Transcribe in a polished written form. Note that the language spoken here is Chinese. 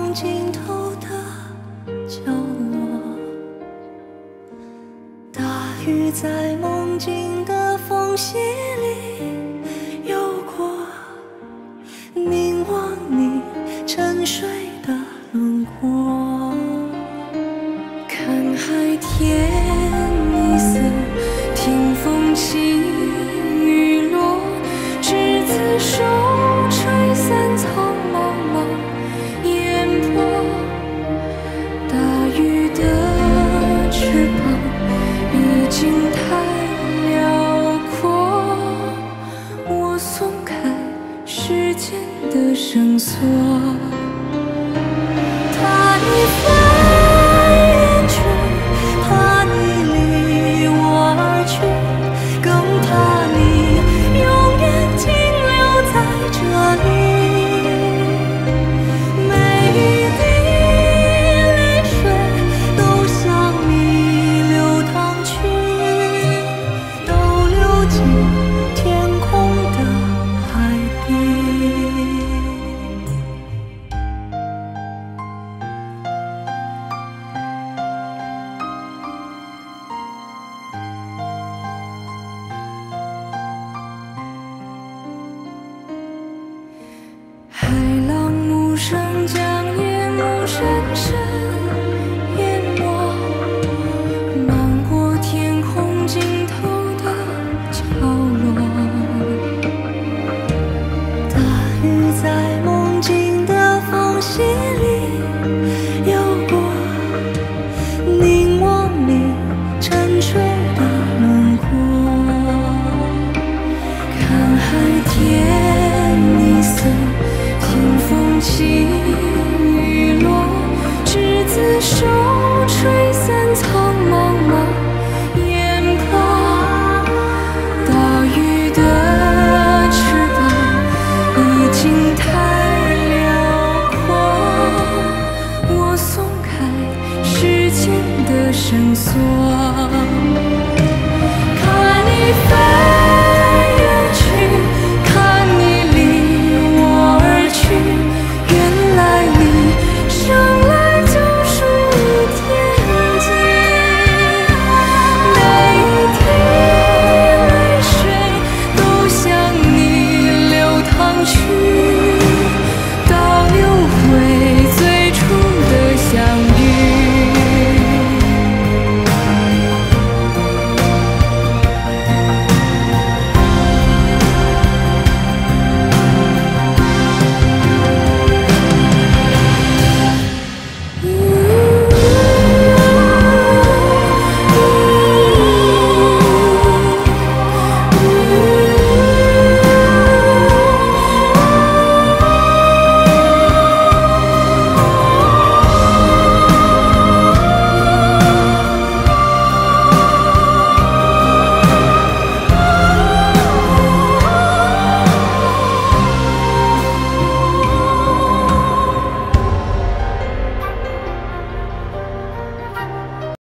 梦尽头的角落，大雨在梦境的缝隙里游过，凝望你沉睡的轮廓，看海天一色，听风起雨落，执子手，吹散苍茫茫烟波。大鱼的翅膀已经太辽阔，我松开时间的绳索，怕你飞远去，怕你离我而去，更怕你永远停留在这里。每一滴泪水都向你流淌去，都流进天空的海底。海浪无声将夜幕深深淹没，漫过天空尽头的角落，大雨在梦境的缝隙里游过，凝望你沉睡的轮廓，看海天一色，听风起雨落，执子手，吹散苍茫茫烟波。大鱼的翅膀已经太辽阔，我松开时间的绳索。